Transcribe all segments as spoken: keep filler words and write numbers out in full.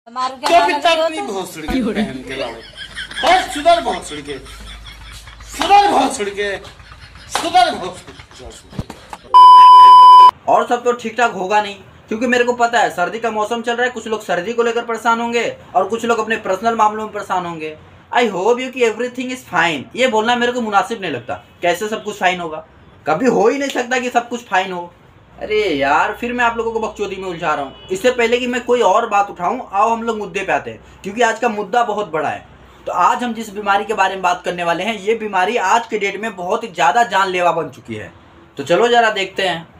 तो इतनी भोसड़ी के बहन के लाओ और सुधर भोसड़ी के सुधर भोसड़ी के सुधर भोसड़ी। और सब तो ठीक ठाक होगा नहीं, क्योंकि मेरे को पता है सर्दी का मौसम चल रहा है। कुछ लोग सर्दी को लेकर परेशान होंगे और कुछ लोग अपने पर्सनल मामलों में परेशान होंगे। आई होप यू कि एवरीथिंग इज फाइन। ये बोलना मेरे को मुनासिब नहीं लगता। कैसे सब कुछ फाइन होगा? कभी हो ही नहीं सकता कि सब कुछ फाइन हो। अरे यार, फिर मैं आप लोगों को बकचोदी में उलझा रहा हूँ। इससे पहले कि मैं कोई और बात उठाऊं, आओ हम लोग मुद्दे पे आते हैं, क्योंकि आज का मुद्दा बहुत बड़ा है। तो आज हम जिस बीमारी के बारे में बात करने वाले हैं, ये बीमारी आज के डेट में बहुत ही ज़्यादा जानलेवा बन चुकी है। तो चलो जरा देखते हैं।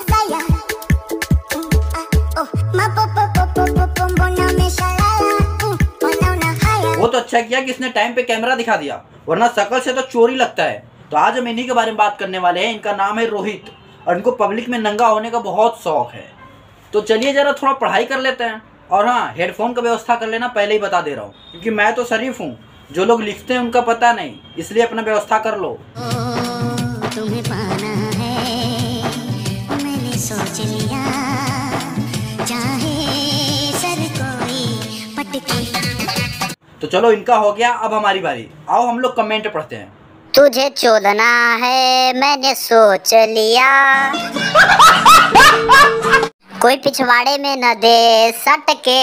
वो तो अच्छा किया कि इसने टाइम पे कैमरा दिखा दिया, वरना शक्ल से तो चोरी लगता है। तो आज हम इन्हीं के बारे में बात करने वाले हैं। इनका नाम है रोहित और इनको पब्लिक में नंगा होने का बहुत शौक है। तो चलिए जरा थोड़ा पढ़ाई कर लेते हैं। और हाँ, हेडफोन का व्यवस्था कर लेना, पहले ही बता दे रहा हूँ, क्योंकि मैं तो शरीफ हूँ। जो लोग लिखते हैं उनका पता नहीं, इसलिए अपना व्यवस्था कर लो। तुम्हें पाना है मैंने सोच लिया, चाहे सर कोई पटके। तो चलो इनका हो गया, अब हमारी बारी। आओ हम लोग कमेंट पढ़ते हैं। तुझे चोदना है मैंने सोच लिया, कोई पिछवाड़े में न दे सट के।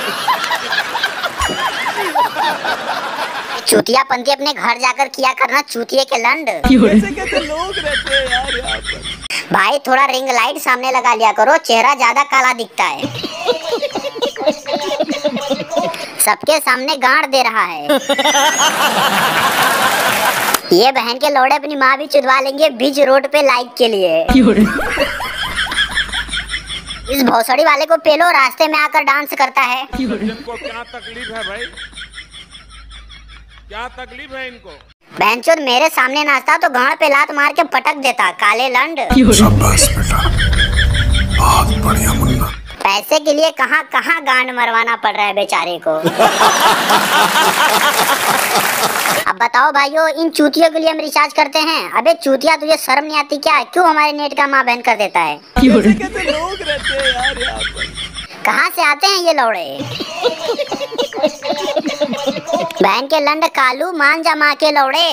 चूतियापंती अपने घर जाकर किया करना, चूतिये के लंड। कैसे कैसे लोग रहते हैं यार यहाँ पर। भाई थोड़ा रिंग लाइट सामने लगा लिया करो, चेहरा ज्यादा काला दिखता है। सबके सामने गाड़ दे रहा है। ये बहन के लौड़े अपनी माँ भी चुदवा लेंगे बीच रोड पे लाइक के लिए। इस भौसड़ी वाले को पेलो, रास्ते में आकर डांस करता है। इनको क्या तकलीफ है भाई, क्या तकलीफ है इनको? बहनचोद मेरे सामने नाचता तो गांड पे लात मार के पटक देता, काले लंड। शाबाश बेटा, बहुत बढ़िया मुन्ना। पैसे के लिए कहां कहां गांड मरवाना पड़ रहा है बेचारे को। अब बताओ भाइयों, इन चूतियों के लिए हम रिचार्ज करते हैं। अबे चूतिया, तुझे शर्म नहीं आती क्या? क्यों हमारे नेट का माँ बहन कर देता है? कैसे कैसे लोग रहते हैं यार यहाँ पर। कहाँ से आते हैं ये लौड़े? बहन के लंड कालू, मान जा माँ के लौड़े।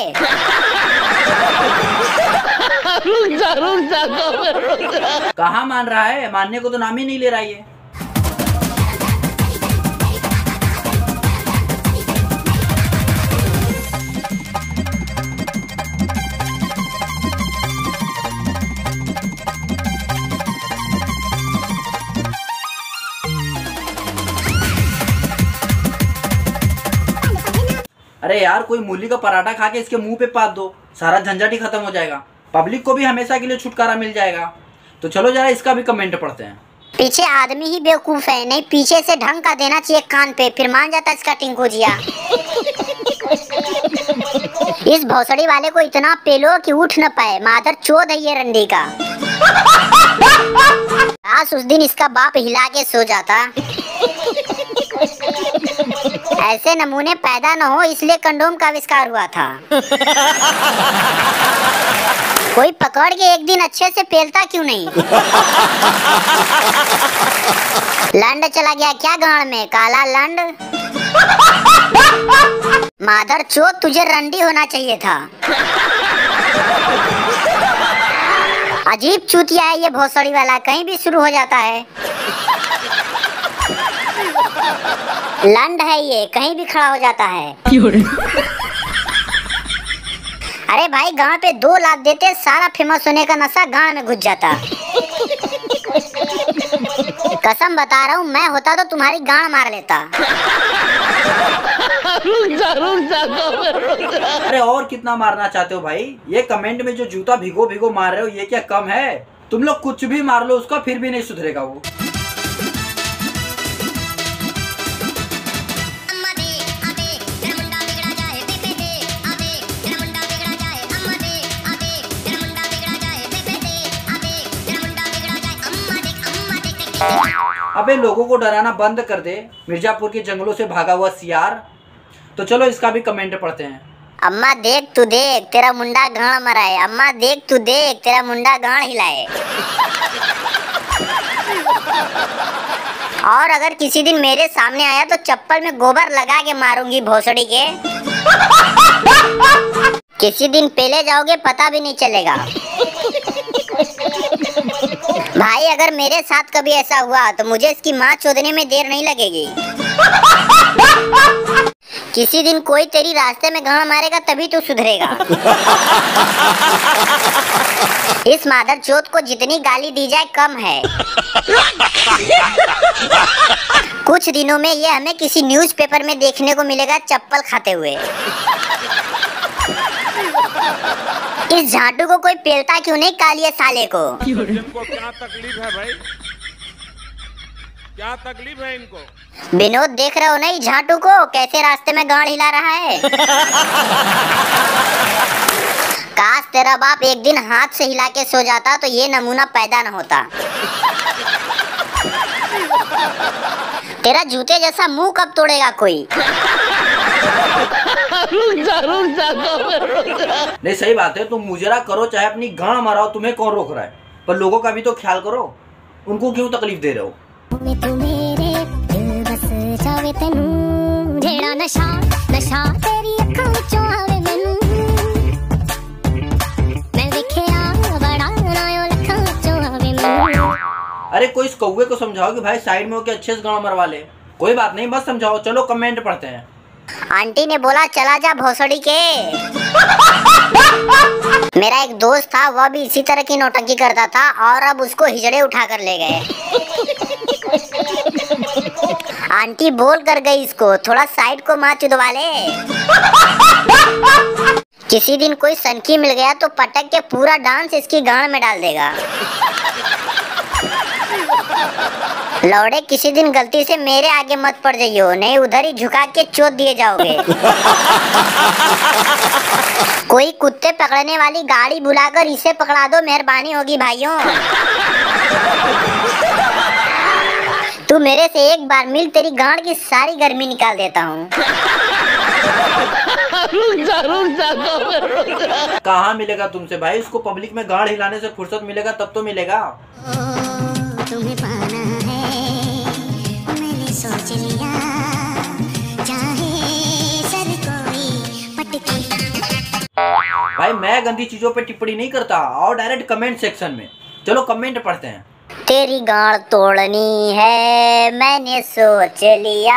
रुक जा रुक जा रुक जा। कहाँ मान रहा है? मानने को तो नाम ही नहीं ले रहा है। अरे यार, कोई मूली का पराठा खा के इसके मुंह पे पात दो, सारा झंझट ही खत्म हो जाएगा। पब्लिक को भी हमेशा के लिए छुटकारा मिल जाएगा। तो चलो जरा इसका भी कमेंट पढ़ते हैं। पीछे आदमी ही बेवकूफ है, नहीं पीछे से ढंग का देना चाहिए कान पे, फिर मान जाता इसका टिंकू जिया। इस भौसड़ी वाले को इतना पेलो कि उठ न पाए, मादर चोद है ये रंडी का। आज उस दिन इसका बाप हिला के सो जाता। ऐसे नमूने पैदा न हो, इसलिए कंडोम का आविष्कार हुआ था। कोई पकड़ के एक दिन अच्छे से पेलता क्यों नहीं? लंड चला गया क्या गांड में, काला लंड। मादर चोद, तुझे रंडी होना चाहिए था। अजीब चूतिया है ये भोसड़ी वाला, कहीं भी शुरू हो जाता है। लंड है ये, कहीं भी खड़ा हो जाता है। अरे भाई, गांव पे दो लाख देते, सारा फेमस होने का नशा गांव में घुस जाता। कसम बता रहा हूँ, मैं होता तो तुम्हारी गांड मार लेता। रुक जा रुक जा रुक जा। अरे और कितना मारना चाहते हो भाई? ये कमेंट में जो जूता भिगो भिगो मार रहे हो, ये क्या कम है? तुम लोग कुछ भी मार लो उसका, फिर भी नहीं सुधरेगा वो। अबे लोगों को डराना बंद कर दे, मिर्जापुर के जंगलों से भागा हुआ सियार। तो चलो इसका भी कमेंट पढ़ते हैं। अम्मा देख तू देख, तेरा मुंडा गांड मराए। अम्मा देख तू देख, तेरा मुंडा गांड हिलाए। और अगर किसी दिन मेरे सामने आया तो चप्पल में गोबर लगा के मारूंगी भोसड़ी के। किसी दिन पेले जाओगे पता भी नहीं चलेगा। भाई अगर मेरे साथ कभी ऐसा हुआ तो मुझे इसकी माँ चोदने में देर नहीं लगेगी। किसी दिन कोई तेरी रास्ते में गाड़ मारेगा तभी तू सुधरेगा। इस मादर चोद को जितनी गाली दी जाए कम है। कुछ दिनों में ये हमें किसी न्यूज़पेपर में देखने को मिलेगा चप्पल खाते हुए। इस झाटू को कोई पेलता क्यों नहीं कालिए साले को। इनको क्या तकलीफ है भाई, क्या तकलीफ है इनको। विनोद देख रहे हो ना इस झाटू को कैसे रास्ते में गाड़ हिला रहा है। काश तेरा बाप एक दिन हाथ से हिला के सो जाता तो ये नमूना पैदा न होता। तेरा जूते जैसा मुंह कब तोड़ेगा कोई। नहीं सही बात है, तुम मुजरा करो चाहे अपनी गांड मराओ, तुम्हें कौन रोक रहा है। पर लोगों का भी तो ख्याल करो, उनको क्यों तकलीफ दे रहे हो। नशा नशा तेरी अखां विचों आवे मैनू, मैं वेखिया बड़ा नायो लखां विचों आवे मैनू। अरे कोई इस कौवे को समझाओ कि भाई साइड में होके अच्छे से गांड मरवा ले। कोई बात नहीं, बस समझाओ। चलो कमेंट पढ़ते हैं। आंटी ने बोला चला जा भोसड़ी के। मेरा एक दोस्त था, वह भी इसी तरह की नौटंकी करता था और अब उसको हिजड़े उठा कर ले गए। आंटी बोल कर गई इसको थोड़ा साइड को माँ चुदवा ले। किसी दिन कोई सनकी मिल गया तो पटक के पूरा डांस इसकी गांड में डाल देगा। लौड़े किसी दिन गलती से मेरे आगे मत पड़ जाइयो, नहीं उधर ही झुका के चोट दिए जाओगे। कोई कुत्ते पकड़ने वाली गाड़ी बुलाकर इसे पकड़ा दो, मेहरबानी होगी भाइयों। तू मेरे से एक बार मिल, तेरी गांड की सारी गर्मी निकाल देता हूँ। कहाँ मिलेगा तुमसे भाई, इसको पब्लिक में गांड हिलाने से फुर्सत मिलेगा तब तो मिलेगा। तुम्हें पाना है मैंने सोच लिया, चाहे सर कोई पटके। भाई मैं गंदी चीजों पे टिप्पणी नहीं करता, और डायरेक्ट कमेंट सेक्शन में। चलो कमेंट पढ़ते हैं। तेरी गांड तोड़नी है मैंने सोच लिया।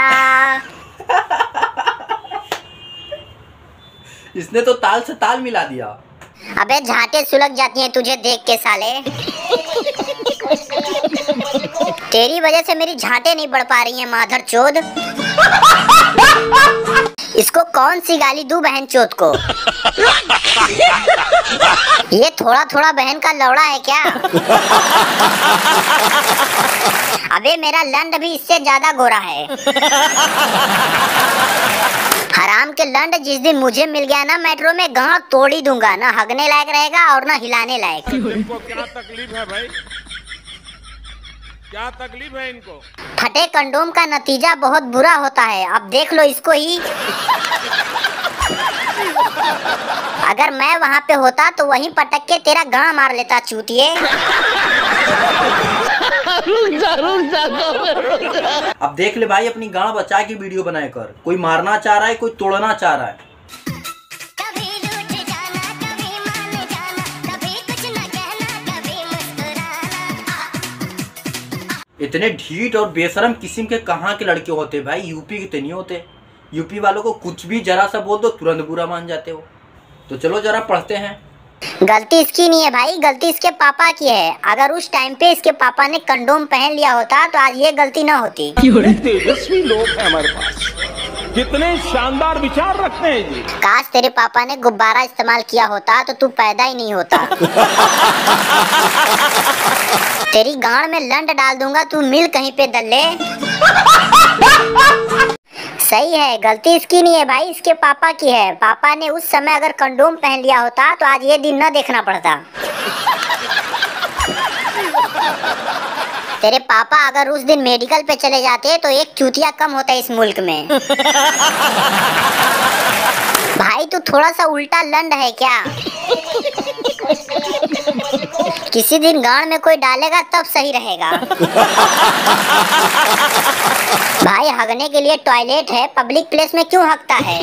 इसने तो ताल से ताल मिला दिया। अबे झाटे सुलग जाती हैं तुझे देख के साले। तेरी वजह से मेरी झाटे नहीं बढ़ पा रही हैं माधर चोद। इसको कौन सी गाली दूं बहन चोद को। ये थोड़ा थोड़ा बहन का लौड़ा है क्या। अबे मेरा लंड भी इससे ज्यादा गोरा है। हराम के लंड जिस दिन मुझे मिल गया ना मेट्रो में, गांड तोड़ ही दूंगा। ना हगने लायक रहेगा और ना हिलाने लायक। इनको क्या तकलीफ है भाई, क्या तकलीफ है इनको। फटे कंडोम का नतीजा बहुत बुरा होता है, अब देख लो इसको ही। अगर मैं वहाँ पे होता तो वहीं पटक के तेरा गांड मार लेता चूतिए। अब देख ले भाई, अपनी गांड बचा के वीडियो बनाए कर। कोई मारना चाह रहा है, कोई तोड़ना चाह रहा है। इतने ढीठ और बेशरम किस्म के कहाँ के लड़के होते भाई, यूपी के तो नहीं होते। यूपी वालों को कुछ भी जरा सा बोल दो तुरंत बुरा मान जाते हो। तो चलो जरा पढ़ते हैं। गलती इसकी नहीं है भाई, गलती इसके पापा की है। अगर उस टाइम पे इसके पापा ने कंडोम पहन लिया होता तो आज ये गलती ना होती। तेजस्वी लोग हैं हमारे पास, कितने शानदार विचार रखते हैं जी। काश तेरे पापा ने गुब्बारा इस्तेमाल किया होता तो तू पैदा ही नहीं होता। तेरी गांड में लंड डाल दूंगा, तू मिल कहीं पे दल्ले। सही है, गलती इसकी नहीं है भाई, इसके पापा की है। पापा ने उस समय अगर कंडोम पहन लिया होता तो आज ये दिन न देखना पड़ता। तेरे पापा अगर उस दिन मेडिकल पे चले जाते तो एक चूतिया कम होता इस मुल्क में। भाई तू थोड़ा सा उल्टा लंड है क्या। किसी दिन गांड में कोई डालेगा तब सही रहेगा। भाई हगने के लिए टॉयलेट है, पब्लिक प्लेस में क्यों हगता है?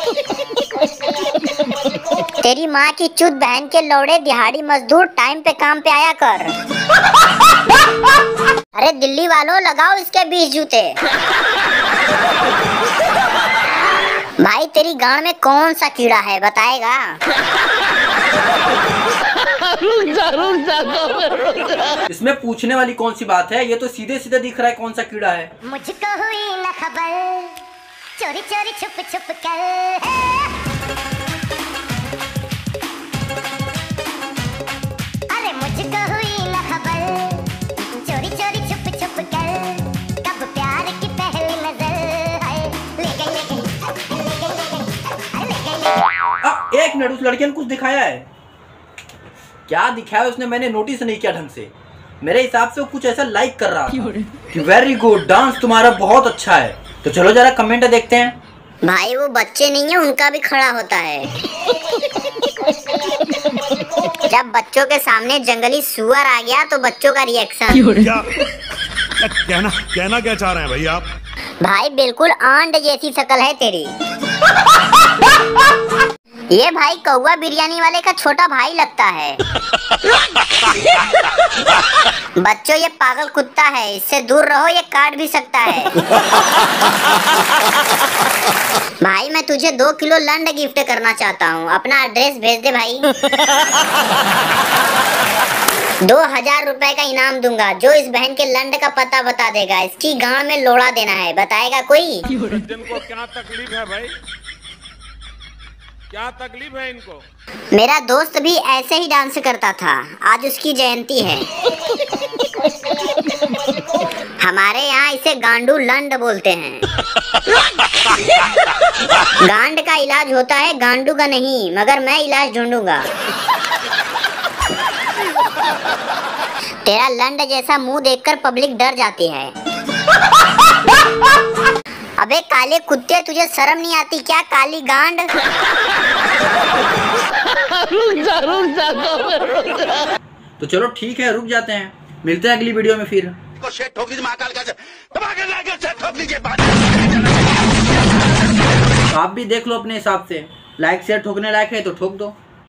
तेरी माँ की चुत बहन के लौड़े दिहाड़ी मजदूर, टाइम पे काम पे आया कर। अरे दिल्ली वालों लगाओ इसके बीस जूते। भाई तेरी गांड में कौन सा कीड़ा है बताएगा? रुक जा रुक जा रुक जा। इसमें पूछने वाली कौन सी बात है, ये तो सीधे सीधे दिख रहा है कौन सा कीड़ा है। मुझको हुई न खबर, चोरी चोरी छुप छुप कर। अरे मुझको हुई न खबर, चोरी चोरी छुप छुप कर। कब प्यार की पहली नजर है, ले गई ले गई ले गई ले गई ले गई ले गई। आ, एक मिनट, उस लड़के ने कुछ दिखाया है। क्या दिखाया उसने, मैंने नोटिस नहीं किया ढंग से। मेरे हिसाब से वो कुछ ऐसा लाइक कर रहा था कि वेरी गुड डांस तुम्हारा बहुत अच्छा है। तो चलो जरा कमेंट देखते हैं। भाई वो बच्चे नहीं है, उनका भी खड़ा होता है। जब बच्चों के सामने जंगली सुअर आ गया तो बच्चों का रिएक्शन। क्या कहना कहना क्या चाह रहे हैं भाई आप? भाई बिल्कुल आंड जैसी शक्ल है तेरी। ये भाई कौवा बिरयानी वाले का छोटा भाई लगता है। बच्चों ये पागल कुत्ता है, इससे दूर रहो, ये काट भी सकता है। भाई मैं तुझे दो किलो लंड गिफ्ट करना चाहता हूँ, अपना एड्रेस भेज दे भाई। दो हजार रुपए का इनाम दूंगा जो इस बहन के लंड का पता बता देगा। इसकी गांड में लोड़ा देना है, बताएगा कोई? इनको क्या तकलीफ है भाई, क्या तकलीफ है इनको? मेरा दोस्त भी ऐसे ही डांस करता था, आज उसकी जयंती है। हमारे यहाँ इसे गांडू लंड बोलते हैं। गांड का इलाज होता है, गांडू का नहीं, मगर मैं इलाज ढूंढूंगा। तेरा लंड जैसा मुंह देखकर पब्लिक डर जाती है। अबे काले कुत्ते, तुझे शर्म नहीं आती क्या? काली गांड। रुक जा रुक जा रुक जा। तो चलो ठीक है, रुक जाते हैं, मिलते हैं अगली वीडियो में फिर। आप भी देख लो अपने हिसाब से, लाइक शेयर ठोकने लायक है तो ठोक दो।